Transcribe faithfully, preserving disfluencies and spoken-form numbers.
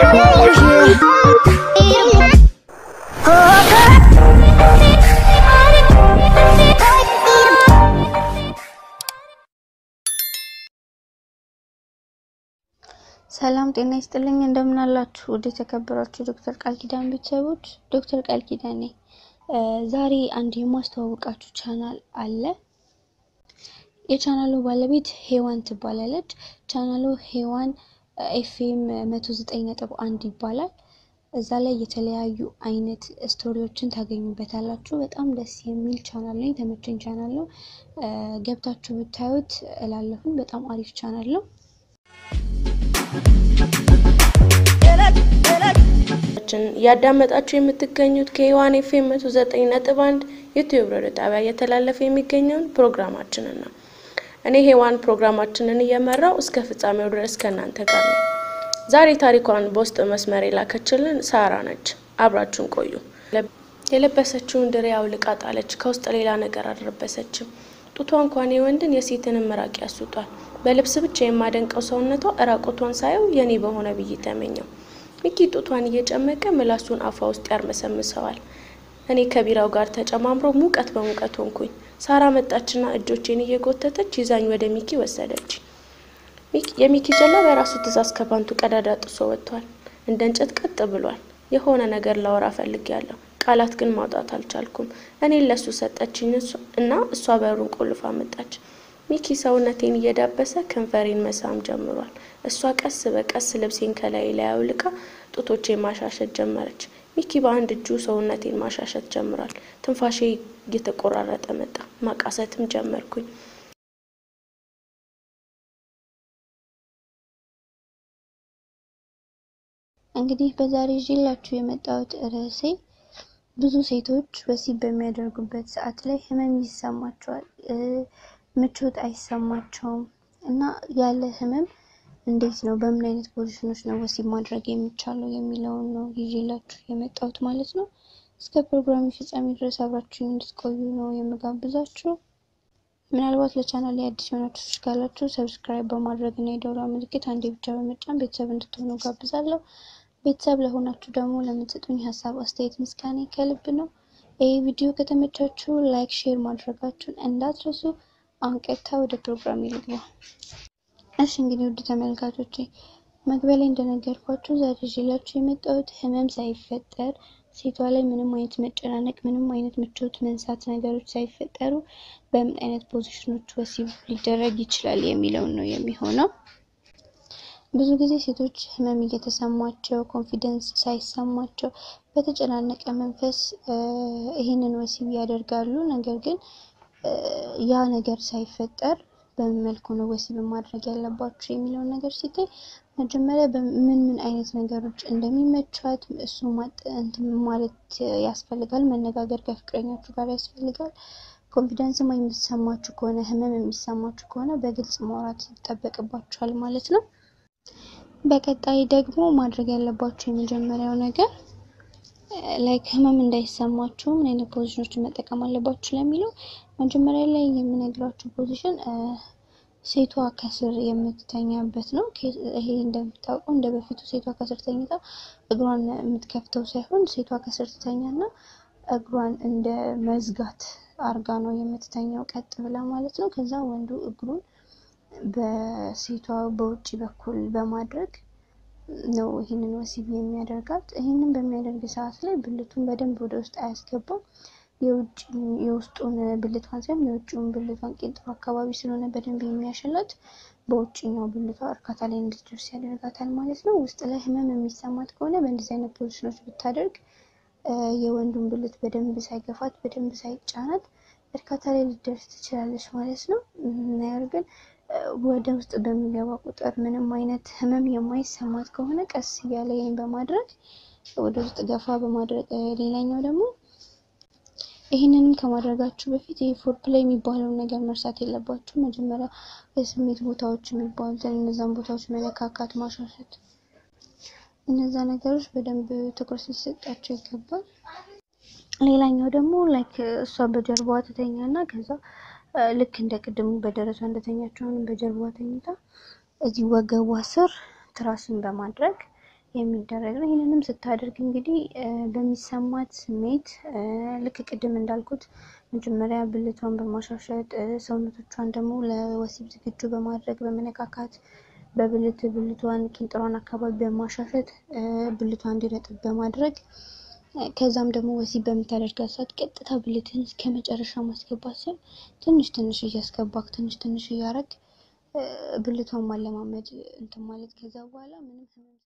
ሰላም ጤና ይስጥልኝ እንደምን አላችሁ ወደ ተከበራችሁ ዶክተር ቃልኪዳን ቤተሰቦች ዶክተር ቃልኪዳን ነኝ ዛሬ አንድ የማስተዋወቃችሁ ቻናል አለ የቻናሉ ባለቤት ሄዋን ትባላለች ቻናሉ ሄዋን ኤፍኤም መቶ ዘጠኝ ነጥብ አንድ ይባላል እዛ ላይ የተለያዩ አይነት ስቶሪዎችን ታገኙበታላችሁ በጣም ደስ የሚል ቻናል ነው የተመቸኝ ቻናል ነው ገብታችሁ ብታዩት እላለሁኝ በጣም አሪፍ ቻናል ነው ያዳመጣችሁ የምትገኙት ከሄዋን ኤፍኤም መቶ ዘጠኝ ነጥብ አንድ ዩቲዩብ ሬዲዮ ጣቢያ የተላለፈ የሚገኘውን ፕሮግራማችንን ነው እኔ ሄዋን ፕሮግራማችንን እየመራው እስከ ፍጻሜው ድረስ ከናንተ ጋር ነኝ ዛሬ ታሪኳን በውስጥ መስመር ላከችልን ሳራ ነች አብራችሁን ቆዩ የለበሰችውን ድሪያው ልቃጣለች ከውስጥ ሌላ ነገር አደረበሰችም ጡቷ እንኳን የወንድን የሴትን ምራቅ ያስውጣል በልብስ ብቻ የማደንቀው ሰውነቷ እራቆቷን ሳይው የኔ በሆነ ብዬ ተመኘው ሚኪ ጡቷን እየጨመቀ ምላሱን አፋ ውስጥ ያርመሰምሰዋል እኔ ከቢራው ጋር ተጨማምሮ ሙቀት በሙቀት ሆንኩኝ ሳራ መጣችና እጆቼን እየጎተተች ይዛኝ ወደ ሚኪ ወሰደች ሚኪ የሚኪ ጀላ በራሱ ትዛዝ ከባንቱ ቀዳዳ ጥሶ ወጥቷል እንደ እንጨት ቀጥ ብሏል የሆነ ነገር ላወራ ፈልጊያለሁ ቃላት ግን ማውጣት አልቻልኩም እኔ ለሱ ሰጠችኝ እና እሷ በሩን ቆልፋ መጣች ሚኪ ሰውነቴን እየዳበሰ ከንፈሬን መሳም ጀምሯል እሷ ቀስ በቀስ ልብሴን ከላይ ላይ አውልቃ ጡቶቼን ማሻሸት ጀመረች ሚኪ በአንድ እጁ ሰውነቴን ማሻሸት ጀምሯል ትንፋሼ እየተቆራረጠ መጣ ማቃሰትም ጀመርኩኝ እንግዲህ በዛሬ ጅላችሁ የመጣሁት ርዕሴ ብዙ ሴቶች ወሲብ በሚያደርጉበት ሰዓት ላይ ህመም ይሰማቸዋል ምቾት አይሰማቸውም እና ያለ ህመም እንዴት ነው በምን አይነት ፖዚሽኖች ነው ወሲብ ማድረግ የሚቻለው የሚለው ነው ይዤላችሁ የመጣሁት ማለት ነው እስከ ፕሮግራሙ ፍጻሜ ድረስ አብራችሁኝ እንድትቆዩ ነው የምጋብዛችሁ ምናልባት ለቻናሌ አዲስ የሆናችሁ ካላችሁ ሰብስክራይብ በማድረግ እና የደወል ምልክት አንዴ ብቻ በመጫን ቤተሰብ እንድትሆኑ ጋብዛለሁ ቤተሰብ ለሆናችሁ ደግሞ ለምትሰጡኝ ሐሳብ አስተያየት ምስጋና ከልብ ነው ይሄ ቪዲዮ ከተመቻችሁ ላይክ ሼር ማድረጋችሁን እንዳትረሱ አንቀታ ወደ ፕሮግራም ይልግባ እሺ እንግዲህ ውድ ተመልካቾቼ መግቢያ ላይ እንደነገርኳችሁ ዛሬ ይዤላችሁ የመጣሁት ህመም ሳይፈጠር ሴቷ ላይ ምንም አይነት መጨናነቅ ምንም አይነት ምቾት መንሳት ነገሮች ሳይፈጠሩ በምን አይነት ፖዚሽኖች ወሲብ ሊደረግ ይችላል የሚለው ነው የሚሆነው ብዙ ጊዜ ሴቶች ህመም እየተሰማቸው ኮንፊደንስ ሳይሰማቸው በተጨናነቀ መንፈስ ይሄንን ወሲብ ያደርጋሉ ነገር ግን ያ ነገር ሳይፈጠር በመልኩ ነው ወሲብ ማድረግ ያለባችሁ የሚለው ነገር ሲታይ መጀመሪያ ምን ምን አይነት ነገሮች እንደሚመቻት እሱ ማለት ያስፈልጋል መነጋገር ከፍቅረኛችሁ ጋር ያስፈልጋል ኮንፊደንስ የማይሰማችሁ ከሆነ ህመም የሚሰማችሁ ከሆነ በግልጽ ማውራት ይጠበቅባችኋል ማለት ነው በቀጣይ ደግሞ ማድረግ ያለባችሁ የመጀመሪያው ነገር ላይክ ህመም እንዳይሰማችሁ ምን አይነት ፖዚሽኖች መጠቀም አለባችሁ ለሚለው መጀመሪያ ላይ የምነግራችሁ ፖዚሽን ሴቷ ከስር የምትተኛበት ነው ይሄ እንደምታውቁ እንደበፊቱ ሴቷ ከስር ተኝታ እግሯን የምትከፍተው ሳይሆን ሴቷ ከስር ተኛና እግሯን እንደ መዝጋት አርጋ ነው የምትተኛው ቀጥ ብላ ማለት ነው ከዛ ወንዱ እግሩን በሴቷ በውጪ በኩል በማድረግ ነው ይሄንን ወሲብ የሚያደርጋት ይሄንን በሚያደርግ ሰዓት ላይ ብልቱን በደንብ ወደ ውስጥ አያስገባም የውጭ የውስጡን ብልቷን ሳይሆን የውጭውን ብልቷን ቂንጥሩ አካባቢ ስለሆነ በደንብ የሚያሸላት በውጭኛው ብልቷ እርካታ ላይ እንድትደርስ ያደርጋታል ማለት ነው ውስጥ ላይ ህመም የሚሰማት ከሆነ በእንደዚህ አይነት ፖዚሽኖች ብታደርግ የወንዱን ብልት በደንብ ሳይገፋት በደንብ ሳይጫናት እርካታ ላይ ልትደርስ ትችላለች ማለት ነው ነገር ግን ወደ ውስጥ በሚገባ ቁጥር ምንም አይነት ህመም የማይሰማት ከሆነ ቀስ ያለ ይሄን በማድረግ ወደ ውስጥ ገፋ በማድረግ ሌላኛው ደግሞ ይሄንንም ከማድረጋችሁ በፊት የፎር ፕሌይ የሚባለው ነገር መርሳት የለባችሁ መጀመሪያ የስሜት ቦታዎች የሚባሉት እነዛን ቦታዎች መለካካት ማሻሻት እነዛ ነገሮች በደንብ ትኩረት ሊሰጣቸው ይገባል ሌላኛው ደግሞ ላይክ እሷ በጀርባዋ ተተኛና ከዛ ልክ እንደ ቅድሙ በደረቷ እንደተኛችው በጀርባዋ ተኝታ እዚህ ወገቧ ስር ትራስን በማድረግ የሚደረግ ነው። ይሄንንም ስታደርግ እንግዲህ በሚሰማት ስሜት ልክ ቅድም እንዳልኩት መጀመሪያ ብልቷን በማሻሸት ሰውነቶቿን ደግሞ ለወሲብ ዝግጁ በማድረግ በመነካካት በብልት ብልቷን ቂንጥሯን አካባቢ በማሻሸት ብልቷን እንዲረጥብ በማድረግ ከዛም ደግሞ ወሲብ በምታደርጋት ሰዓት ቀጥታ ብልትን እስከመጨረሻ ማስገባት ሲሆን ትንሽ ትንሽ እያስገባክ ትንሽ ትንሽ እያረግ ብልቷን ማለማመድ እንትን ማለት ከዛ በኋላ ምንም